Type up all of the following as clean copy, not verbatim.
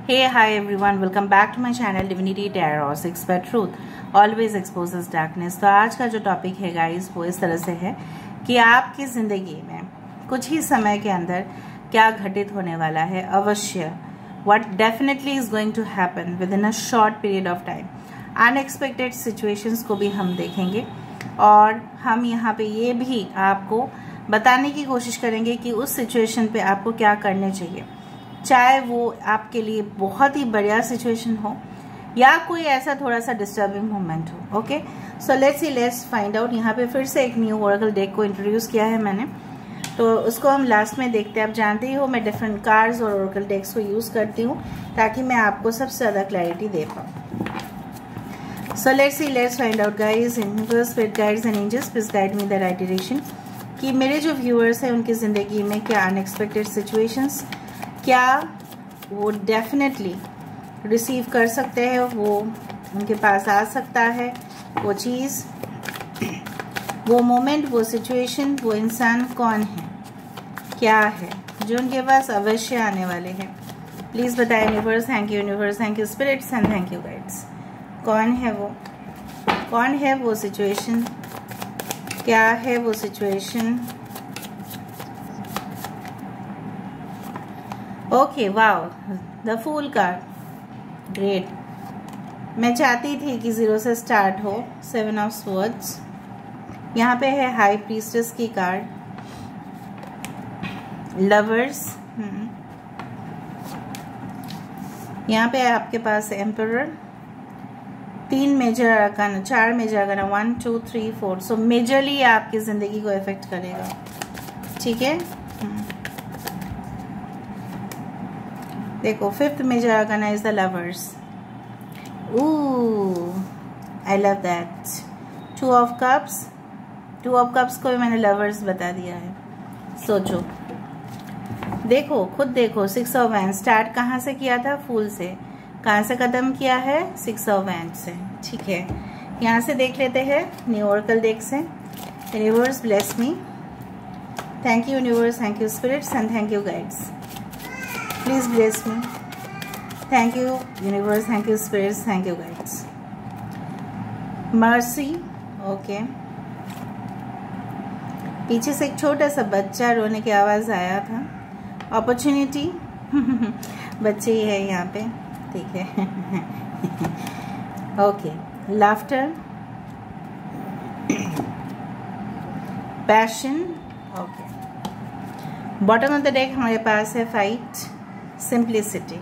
Hey, hi everyone, welcome back to my channel Divinity Tarot 6 by Truth always exposes darkness। तो आज का जो topic है guys वो इस तरह से है कि आपकी जिंदगी में कुछ ही समय के अंदर क्या घटित होने वाला है। अवश्य what definitely is going to happen within a short period of time। Unexpected situations को भी हम देखेंगे और हम यहाँ पे ये भी आपको बताने की कोशिश करेंगे कि उस सिचुएशन पे आपको क्या करने चाहिए, चाहे वो आपके लिए बहुत ही बढ़िया सिचुएशन हो या कोई ऐसा थोड़ा सा डिस्टर्बिंग मोमेंट हो। Okay, so let's find out. यहाँ पे फिर से एक न्यू ओरेकल डेक को इंट्रोड्यूस किया है मैंने, तो उसको हम लास्ट में देखते हैं। आप जानते ही हो मैं डिफरेंट कार्ड्स और ओरेकल डेक्स को यूज़ करती हूँ ताकि मैं आपको सबसे ज़्यादा क्लैरिटी दे पाऊँ। So let's find out guys. Universe, spirit guides and angels, please guide me the right direction कि मेरे जो व्यूअर्स हैं उनकी ज़िंदगी में क्या अनएक्सपेक्टेड सिचुएशंस, क्या वो डेफिनेटली रिसीव कर सकते हैं, वो उनके पास आ सकता है, वो चीज़, वो मोमेंट, वो सिचुएशन, वो इंसान कौन है, क्या है जो उनके पास अवश्य आने वाले हैं। प्लीज़ बताएं universe. Thank you universe, thank you spirits and thank you guides. कौन है वो सिचुएशन, क्या है वो situation. Okay, wow, the fool card, great. मैं चाहती थी कि 0 से स्टार्ट हो। 7 ऑफ स्वॉर्ड्स, यहाँ पे है हाई प्रीस्टेस की कार्ड, लवर्स, यहाँ पे है आपके पास emperor, 3 major arcana, 4 major arcana, 1 2 3 4। So majorly आपकी जिंदगी को इफेक्ट करेगा, ठीक है। देखो 5th major arcana is the lovers. I love that. 2 of cups को भी मैंने लवर्स बता दिया है। सोचो, देखो, खुद देखो। 6 ऑफ वैंड स्टार्ट कहाँ से किया था? फूल से। कहाँ से खत्म किया है? 6 ऑफ वैंड से, ठीक है। यहाँ से देख लेते हैं न्यू ओरेकल डेक से। Universe bless me. Thank you universe, thank you spirits and thank you guides. Please bless me. Thank you universe, thank you spirits, thank you guides. Mercy, okay. पीछे से एक छोटा सा बच्चा रोने की आवाज आया था। अपॉर्चुनिटी, बच्चे ही है यहाँ पे, ठीक है। Okay, laughter, passion, okay. Bottom of the deck हमारे पास है फाइट, सिंप्लिसिटी।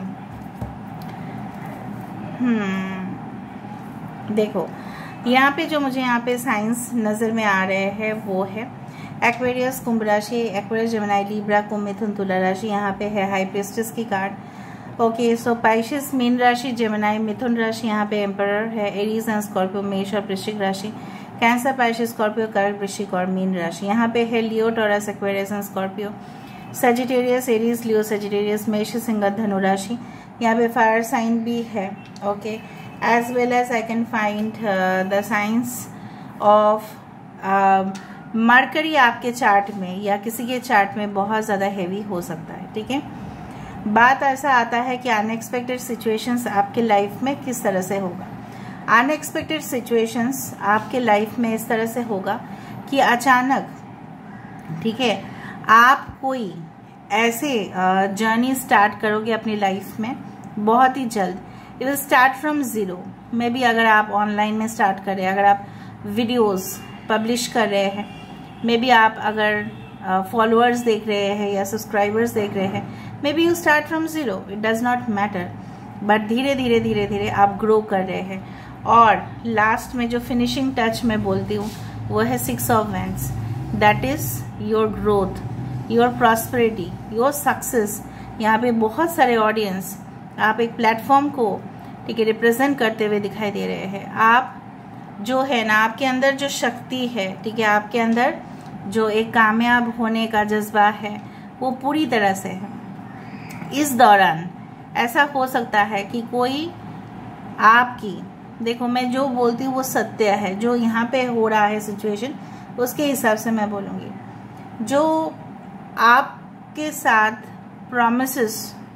देखो यहाँ पे जो मुझे यहाँ पे साइंस नज़र में आ रहे हैं वो है एक्वेरियस, कुंभ राशि, एक्वेरियस, जेमिनी, लिब्रा, कुंभ, मिथुन, तुला राशि। यहाँ पे है हाई प्रीस्टेस की कार्ड। ओके, सो पाइसेस मीन राशि, जेमिनी मिथुन राशि, यहाँ पे एम्परर है, एरीज एंड स्कॉर्पियो मेष और वृश्चिक राशि, कैंसर, पाइसेस, स्कॉर्पियो, कर्क, वृश्चिक और मीन राशि। यहाँ पे है Leo, Taurus, Aquarius and Scorpio, Sagittarius, Aries, Leo, Sagittarius, मेष, सिंह, धनु राशि। यहाँ पे फायर साइन भी है, okay. As well as I can find the signs of Mercury आपके चार्ट में या किसी के चार्ट में बहुत ज़्यादा हैवी हो सकता है, ठीक है। बात ऐसा आता है कि अनएक्सपेक्टेड सिचुएशंस आपके लाइफ में किस तरह से होगा। अनएक्सपेक्टेड सिचुएशंस आपके लाइफ में इस तरह से होगा कि अचानक, ठीक है, आप कोई ऐसे जर्नी स्टार्ट करोगे अपनी लाइफ में बहुत ही जल्द। It will start from zero. Maybe बी अगर आप ऑनलाइन में स्टार्ट करें, अगर आप वीडियोस पब्लिश कर रहे हैं, मे बी आप अगर फॉलोअर्स देख रहे हैं या सब्सक्राइबर्स देख रहे हैं, may be you start from zero, it does not matter, but धीरे धीरे आप ग्रो कर रहे हैं। और लास्ट में जो फिनिशिंग टच मैं बोलती हूँ वो है 6 of wands. That is your growth, your prosperity, your success. यहाँ पे बहुत सारे ऑडियंस, आप एक प्लेटफॉर्म को, ठीक है, रिप्रेजेंट करते हुए दिखाई दे रहे हैं। आप जो है ना, आपके अंदर जो शक्ति है, ठीक है, आपके अंदर जो एक कामयाब होने का जज्बा है वो पूरी तरह से है। इस दौरान ऐसा हो सकता है कि कोई आपकी, देखो मैं जो बोलती हूँ वो सत्य है, जो यहाँ पे हो रहा है सिचुएशन उसके हिसाब से मैं बोलूँगी। जो आपके साथ प्रॉमिसेस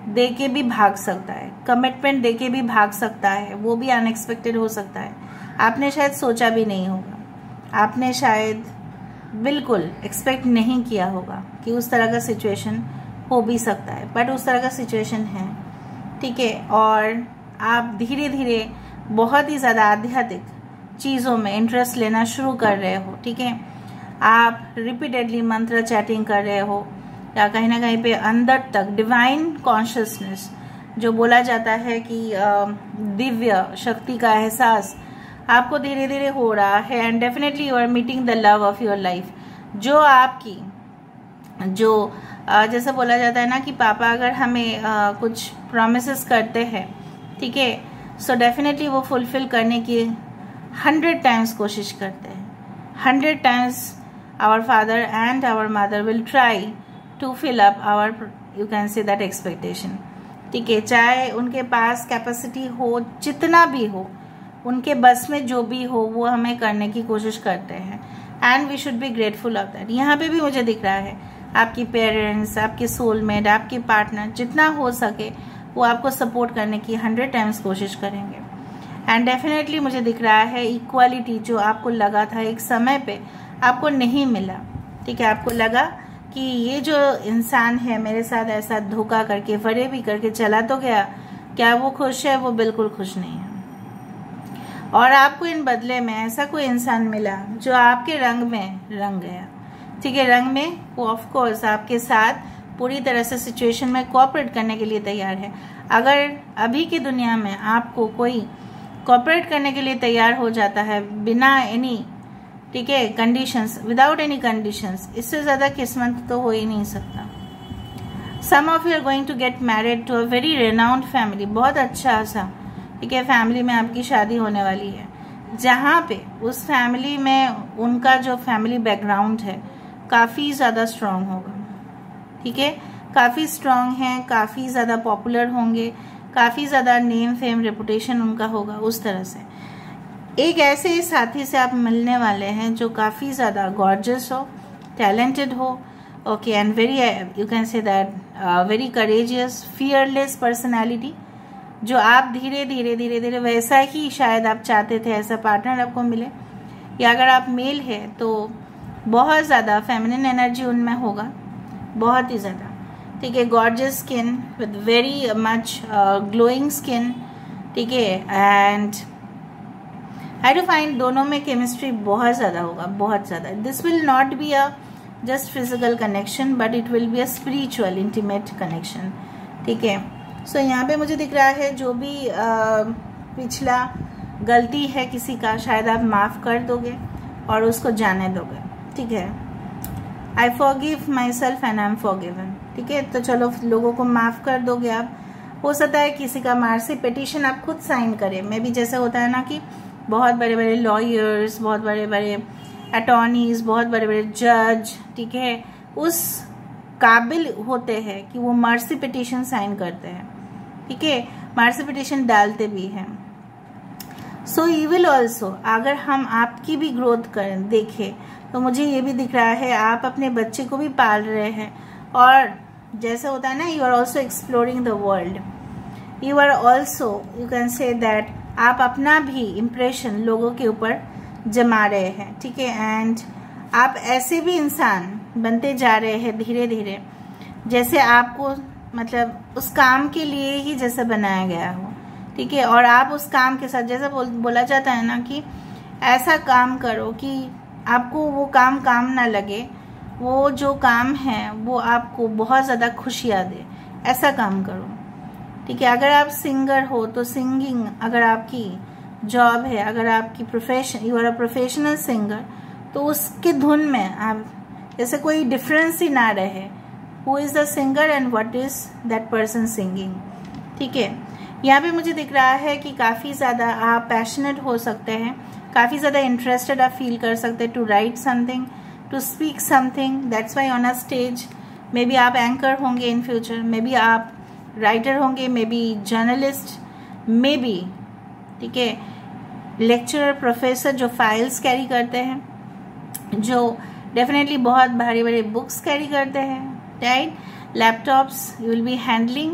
दे के भी भाग सकता है, कमिटमेंट दे के भी भाग सकता है, वो भी अनएक्सपेक्टेड हो सकता है। आपने शायद सोचा भी नहीं होगा, आपने शायद बिल्कुल एक्सपेक्ट नहीं किया होगा कि उस तरह का सिचुएशन हो भी सकता है, बट उस तरह का सिचुएशन है, ठीक है। और आप धीरे धीरे बहुत ही ज़्यादा आध्यात्मिक चीज़ों में इंटरेस्ट लेना शुरू कर रहे हो, ठीक है। आप रिपीटेडली मंत्र चैटिंग कर रहे हो, या कहीं ना कहीं पे अंदर तक डिवाइन कॉन्शियसनेस जो बोला जाता है कि दिव्य शक्ति का एहसास आपको धीरे धीरे हो रहा है। And definitely you are meeting the love of your life, जो आपकी जो जैसे बोला जाता है ना कि पापा अगर हमें कुछ प्रोमिसेस करते हैं, ठीक है, सो डेफिनेटली वो फुलफिल करने की 100 टाइम्स कोशिश करते हैं। 100 times our father and our mother will try to fill up our, you can say that expectation, ठीक है। चाहे उनके पास कैपेसिटी हो, जितना भी हो, उनके बस में जो भी हो, वो हमें करने की कोशिश करते हैं। And we should be grateful of that. यहाँ पे भी मुझे दिख रहा है आपकी पेरेंट्स, आपके सोलमेट, आपके पार्टनर जितना हो सके वो आपको सपोर्ट करने की 100 टाइम्स कोशिश करेंगे। एंड डेफिनेटली मुझे दिख रहा है इक्वालिटी जो आपको लगा था एक समय पे आपको नहीं मिला, ठीक है। आपको लगा कि ये जो इंसान है मेरे साथ ऐसा धोखा करके, फरेबी करके चला तो गया, क्या वो खुश है? वो बिल्कुल खुश नहीं है। और आपको इन बदले में ऐसा कोई इंसान मिला जो आपके रंग में रंग गया, ठीक है। रंग में वो ऑफ कोर्स आपके साथ पूरी तरह से सिचुएशन में कोऑपरेट करने के लिए तैयार है। अगर अभी की दुनिया में आपको कोई कोऑपरेट करने के लिए तैयार हो जाता है बिना एनी, ठीक है, कंडीशंस, विदाउट एनी कंडीशंस, इससे ज्यादा किस्मत तो हो ही नहीं सकता। Some of you are going to get married to a very renowned family, बहुत अच्छा सा, ठीक है, फैमिली में आपकी शादी होने वाली है, जहाँ पे उस फैमिली में उनका जो फैमिली बैकग्राउंड है काफ़ी ज़्यादा स्ट्रांग होगा, ठीक है, काफ़ी स्ट्रांग है, काफ़ी ज़्यादा पॉपुलर होंगे, काफ़ी ज़्यादा नेम फेम रेपुटेशन उनका होगा। उस तरह से एक ऐसे साथी से आप मिलने वाले हैं जो काफ़ी ज़्यादा गॉर्जियस हो, टैलेंटेड हो, okay, and very, you can say that very courageous, fearless personality, जो आप धीरे धीरे धीरे धीरे वैसा ही शायद आप चाहते थे, ऐसा पार्टनर आपको मिले। या अगर आप मेल है तो बहुत ज़्यादा फेमिनिन एनर्जी उनमें होगा, बहुत ही ज़्यादा, ठीक है। Gorgeous skin with very much glowing skin, ठीक है। एंड आई डू फाइंड दोनों में केमिस्ट्री बहुत ज़्यादा होगा, बहुत ज़्यादा। This will not be a just physical connection, but it will be a spiritual intimate connection, ठीक है। सो यहाँ पे मुझे दिख रहा है जो भी पिछला गलती है किसी का, शायद आप माफ़ कर दोगे और उसको जाने दोगे, ठीक है। I forgive myself and I am forgiven, ठीक है। तो चलो लोगों को माफ़ कर दोगे आप। हो सकता है किसी का मार्सी पिटीशन आप खुद साइन करें, मे बी जैसे होता है ना कि बहुत बड़े बड़े लॉयर्स, बहुत बड़े बड़े अटॉर्नीज, बहुत बड़े बड़े जज, ठीक है, उस काबिल होते हैं कि वो मर्सी पिटीशन साइन करते हैं, ठीक है, मर्सी पिटीशन डालते भी हैं। सो यू विल ऑल्सो, अगर हम आपकी भी ग्रोथ करें देखें तो मुझे ये भी दिख रहा है आप अपने बच्चे को भी पाल रहे हैं, और जैसे होता है ना, you are also exploring the world, you are also, you can say that आप अपना भी इम्प्रेशन लोगों के ऊपर जमा रहे हैं, ठीक है। एंड आप ऐसे भी इंसान बनते जा रहे हैं धीरे धीरे जैसे आपको मतलब उस काम के लिए ही जैसे बनाया गया हो, ठीक है। और आप उस काम के साथ, जैसे बोला जाता है ना कि ऐसा काम करो कि आपको वो काम ना लगे, वो जो काम है वो आपको बहुत ज़्यादा खुशियाँ दे, ऐसा काम करो, ठीक है। अगर आप सिंगर हो तो सिंगिंग, अगर आपकी जॉब है, अगर आपकी profession, you are a professional singer, तो उसके धुन में आप जैसे कोई डिफरेंस ही ना रहे, who is the singer and what is that person singing, ठीक है। यहाँ पे मुझे दिख रहा है कि काफ़ी ज़्यादा आप पैशनेट हो सकते हैं, काफ़ी ज़्यादा इंटरेस्टेड आप फील कर सकते हैं to write something, to speak something, that's why on a stage maybe आप एंकर होंगे इन फ्यूचर, मे बी आप राइटर होंगे, maybe journalist, maybe, ठीक है, लेक्चरर, प्रोफेसर जो फाइल्स कैरी करते हैं, जो डेफिनेटली बहुत भारी भारी बुक्स कैरी करते हैं, right, laptops, you will be handling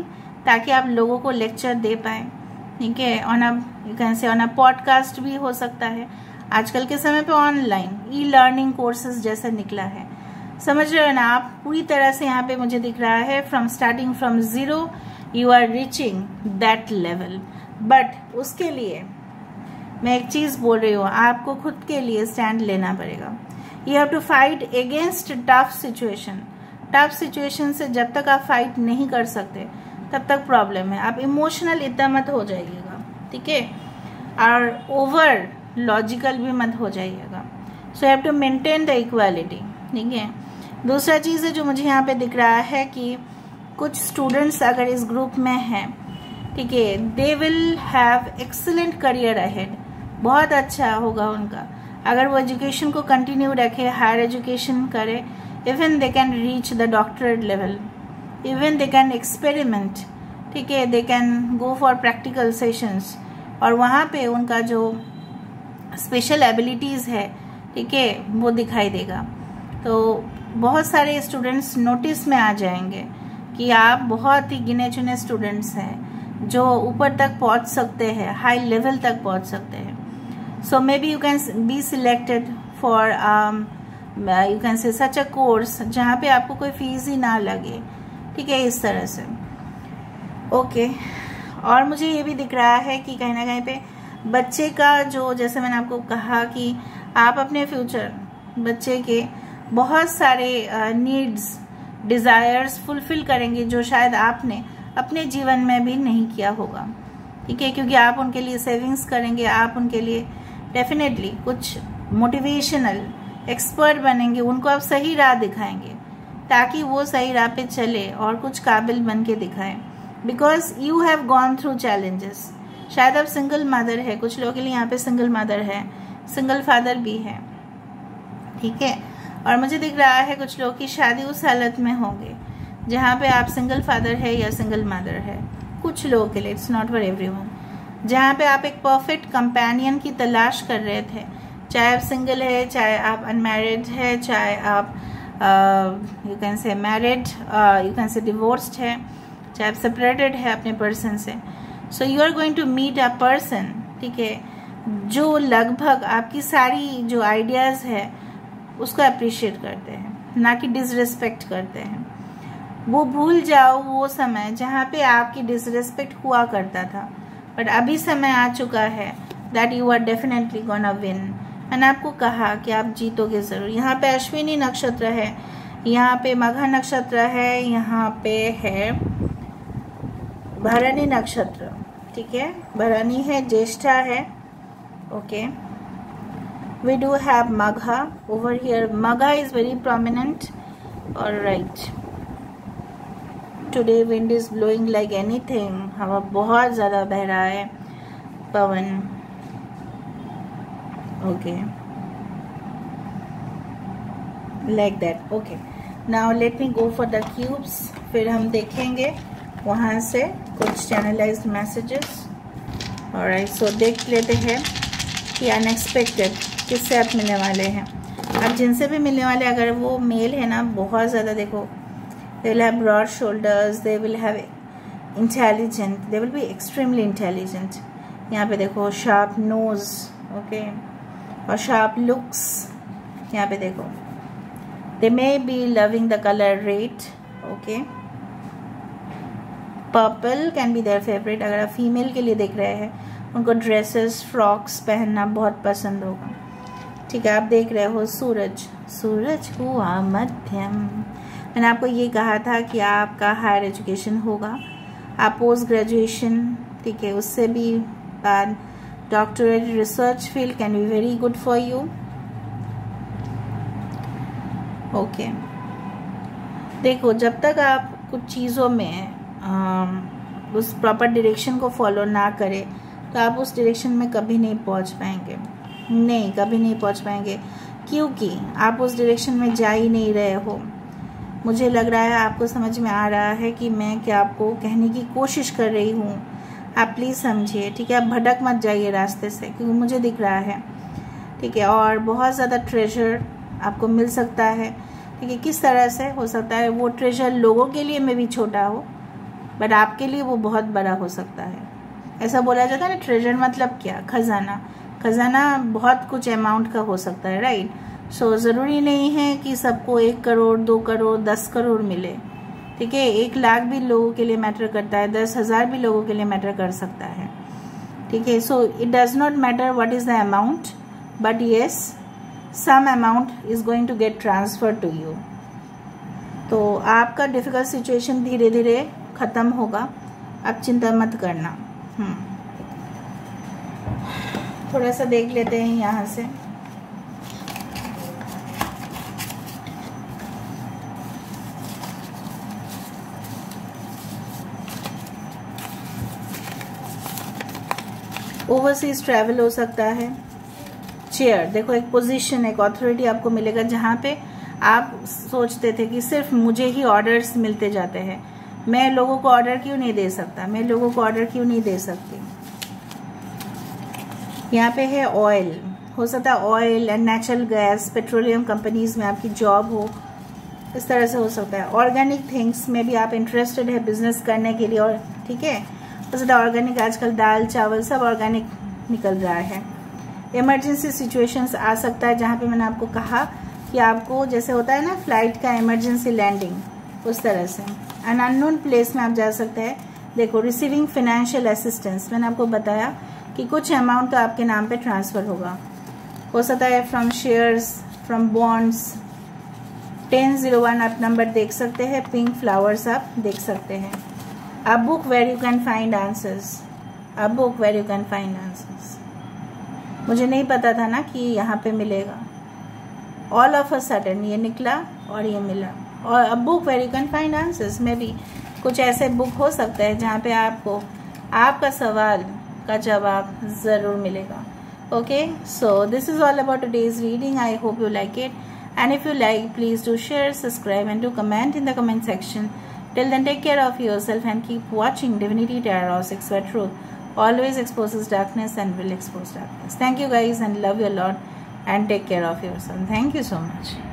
ताकि आप लोगों को लेक्चर दे पाए, ठीक है। On a you can say on a podcast भी हो सकता है। आजकल के समय पे ऑनलाइन ई लर्निंग कोर्सेज जैसा निकला है, समझ रहे हो ना आप। पूरी तरह से यहाँ पे मुझे दिख रहा है from starting from zero you are reaching that level. But उसके लिए मैं एक चीज बोल रही हूँ, आपको खुद के लिए स्टैंड लेना पड़ेगा। You have to fight against tough situation. Tough situation से जब तक आप फाइट नहीं कर सकते तब तक प्रॉब्लम है। आप इमोशनल इतना मत हो जाइएगा, ठीक है, और ओवर लॉजिकल भी मत हो जाइएगा। So you have to maintain the equality, ठीक है। दूसरा चीज़ है जो मुझे यहाँ पे दिख रहा है कि कुछ स्टूडेंट्स अगर इस ग्रुप में हैं, ठीक है, they will have excellent career ahead. बहुत अच्छा होगा उनका अगर वो एजुकेशन को कंटिन्यू रखे, हायर एजुकेशन करे। Even they can reach the doctorate level, even they can experiment, ठीक है, they can go for practical sessions और वहाँ पे उनका जो स्पेशल एबिलिटीज़ है, ठीक है, वो दिखाई देगा। तो बहुत सारे स्टूडेंट्स नोटिस में आ जाएंगे कि आप बहुत ही गिने चुने स्टूडेंट्स हैं जो ऊपर तक पहुंच सकते हैं, हाई लेवल तक पहुंच सकते हैं। So may B you can be selected for you can say such a course जहाँ पे आपको कोई फीस ही ना लगे, ठीक है, इस तरह से। ओके और मुझे ये भी दिख रहा है कि कहीं ना कहीं पे बच्चे का जो, जैसे मैंने आपको कहा कि आप अपने फ्यूचर बच्चे के बहुत सारे नीड्स डिज़ायर्स फुलफिल करेंगे जो शायद आपने अपने जीवन में भी नहीं किया होगा, ठीक है, क्योंकि आप उनके लिए सेविंग्स करेंगे, आप उनके लिए डेफिनेटली कुछ मोटिवेशनल एक्सपर्ट बनेंगे, उनको आप सही राह दिखाएंगे ताकि वो सही राह पे चले और कुछ काबिल बन के दिखाएं। Because you have gone through challenges. शायद आप सिंगल मदर है, कुछ लोगों के लिए यहाँ पे सिंगल मदर है, सिंगल फादर भी है, ठीक है। और मुझे दिख रहा है कुछ लोग की शादी उस हालत में होंगे जहाँ पे आप सिंगल फादर है या सिंगल मदर है। कुछ लोगों के लिए, इट्स नॉट फॉर एवरीवन, जहाँ पे आप एक परफेक्ट कंपेनियन की तलाश कर रहे थे, चाहे आप सिंगल है, चाहे आप अनमैरिड है, चाहे आप you can say married, you can say divorced है, चाहे आप सेपरेटेड है अपने पर्सन से। So you are going to meet a person, ठीक है, जो लगभग आपकी सारी जो आइडियाज़ है उसको अप्रिशिएट करते हैं, ना कि डिसरिस्पेक्ट करते हैं। वो भूल जाओ वो समय जहाँ पे आपकी डिसरिस्पेक्ट हुआ करता था, बट अभी समय आ चुका है that you are definitely gonna win. मैंने आपको कहा कि आप जीतोगे ज़रूर। यहाँ पे अश्विनी नक्षत्र है, यहाँ पे मघा नक्षत्र है, यहाँ पे है भरणी नक्षत्र, ठीक है, भरणी है, ज्येष्ठा है, okay. We do have Magha over here. Magha is very prominent. All right. Today wind is blowing like anything. हवा बहुत ज़्यादा बह रहा है, पवन, okay, like that. Okay. Now let me go for the cubes. फिर हम देखेंगे वहाँ से कुछ channelized messages. All right. So देख लेते हैं कि अनएक्सपेक्टेड किससे आप मिलने वाले हैं। अब जिनसे भी मिलने वाले, अगर वो मेल है ना, बहुत ज़्यादा देखो, they will have broad shoulders, they will have intelligent, they will be extremely intelligent. यहाँ पे देखो शार्प नोज, ओके, और शार्प लुक्स। यहाँ पे देखो they may be loving the colour red, okay, purple can be their favourite. अगर आप female के लिए देख रहे हैं, उनको ड्रेसेस फ्रॉक्स पहनना बहुत पसंद होगा, ठीक है। आप देख रहे हो सूरज, सूरज हुआ मध्यम। मैंने आपको ये कहा था कि आपका हायर एजुकेशन होगा, आप पोस्ट ग्रेजुएशन, ठीक है, उससे भी बाद doctorate research field can be very good for you, okay. देखो जब तक आप कुछ चीज़ों में उस प्रॉपर डायरेक्शन को फॉलो ना करें तो आप उस डायरेक्शन में कभी नहीं पहुंच पाएंगे, नहीं, कभी नहीं पहुंच पाएंगे, क्योंकि आप उस डायरेक्शन में जा ही नहीं रहे हो। मुझे लग रहा है आपको समझ में आ रहा है कि मैं क्या आपको कहने की कोशिश कर रही हूँ। आप प्लीज़ समझिए, ठीक है, आप भटक मत जाइए रास्ते से, क्योंकि मुझे दिख रहा है, ठीक है। और बहुत ज़्यादा ट्रेजर आपको मिल सकता है, ठीक है। किस तरह से हो सकता है वो ट्रेजर लोगों के लिए में भी छोटा हो, बट आपके लिए वो बहुत बड़ा हो सकता है। ऐसा बोला जाता है ना, ट्रेजर मतलब क्या, खजाना। खजाना बहुत कुछ अमाउंट का हो सकता है, राइट। सो ज़रूरी नहीं है कि सबको 1 करोड़ 2 करोड़ 10 करोड़ मिले, ठीक है। 1 लाख भी लोगों के लिए मैटर करता है, 10,000 भी लोगों के लिए मैटर कर सकता है, ठीक है। So it does not matter what is the amount, but yes some amount is going to get transfer to you. तो आपका डिफिकल्ट सिचुएशन धीरे धीरे खत्म होगा, आप चिंता मत करना। थोड़ा सा देख लेते हैं यहाँ से। ओवरसीज ट्रैवल हो सकता है। चेयर देखो, एक पोजीशन, एक अथॉरिटी आपको मिलेगा जहाँ पे आप सोचते थे कि सिर्फ मुझे ही ऑर्डर्स मिलते जाते हैं, मैं लोगों को ऑर्डर क्यों नहीं दे सकता, मैं लोगों को ऑर्डर क्यों नहीं दे सकती। यहाँ पे है ऑयल, हो सकता है oil and natural gas, petroleum companies में आपकी जॉब हो, इस तरह से हो सकता है। ऑर्गेनिक थिंग्स में भी आप इंटरेस्टेड है बिजनेस करने के लिए, और ठीक है, हो सकता है ऑर्गेनिक, आजकल दाल चावल सब ऑर्गेनिक निकल रहा है। इमरजेंसी सिचुएशंस आ सकता है, जहाँ पे मैंने आपको कहा कि आपको जैसे होता है ना फ्लाइट का इमरजेंसी लैंडिंग, उस तरह से। एन अननोन प्लेस में आप जा सकते हैं। देखो, रिसीविंग फाइनेंशियल असिस्टेंस, मैंने आपको बताया कि कुछ अमाउंट तो आपके नाम पे ट्रांसफर होगा, हो सकता है फ्रॉम शेयर्स, फ्रॉम बॉन्ड्स। 1001 आप नंबर देख सकते हैं, पिंक फ्लावर्स आप देख सकते हैं। A book where you can find answers, a book where you can find answers. मुझे नहीं पता था ना कि यहाँ पे मिलेगा, ऑल ऑफ अ सडन ये निकला और ये मिला। और a book where you can find answers में भी कुछ ऐसे बुक हो सकते हैं जहाँ पे आपको आपका सवाल का जवाब ज़रूर मिलेगा। Okay, so this is all about today's reading. I hope you like it, and if you like, please do share, subscribe and do comment in the comment section. Till then, take care of yourself and keep watching Divinity Tarot 6 where truth always exposes darkness and will expose darkness. Thank you guys and love you a lot, and take care of yourself. Thank you so much.